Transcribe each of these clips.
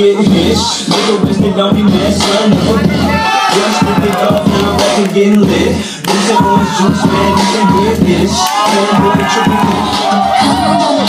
get hit. Nigga wasted on me, man, son. Just to pick up, and I'm back and getting lit. This is orange juice, man, you can hear this. Man, boy, tripping.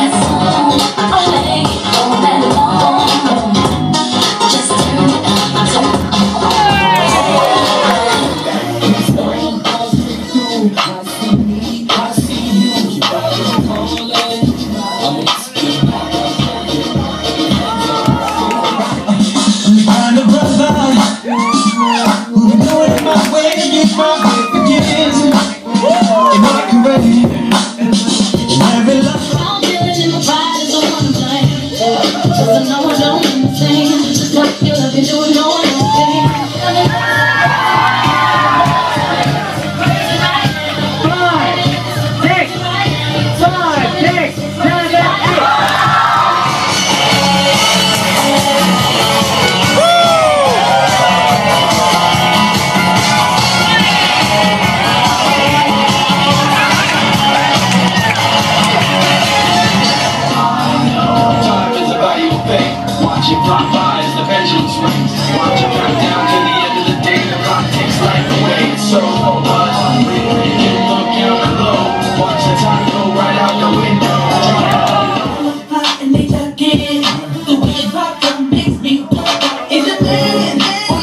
Watch it fly by as the pendulum swings. Watch it count down to the end of the day. The clock takes life away. It's so but really can look down below. Watch the time go right out the window. Pop and they tuck in. The way it pop up makes me pop up in the bed.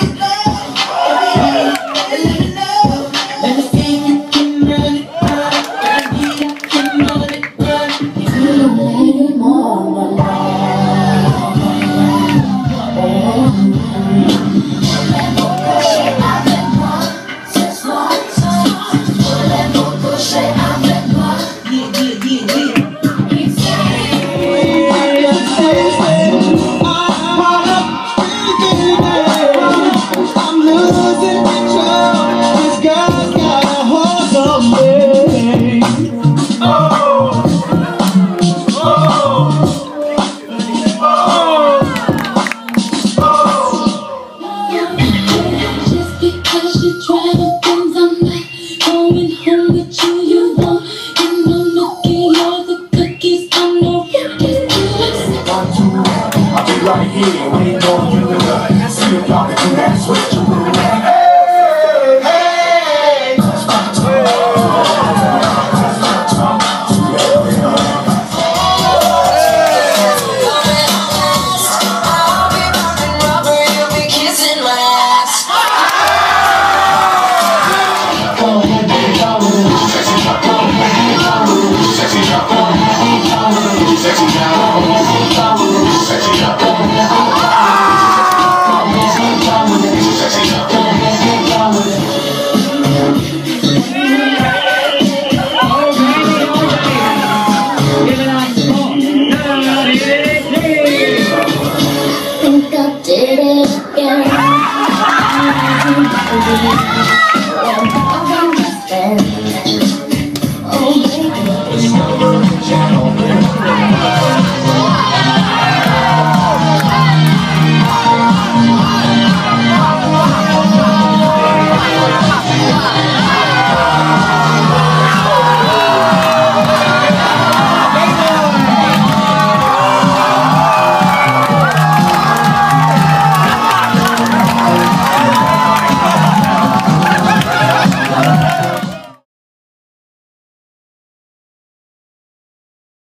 Let me know. Let me see if you can run it, run. Let me see if you can run it, run. You lay more than trying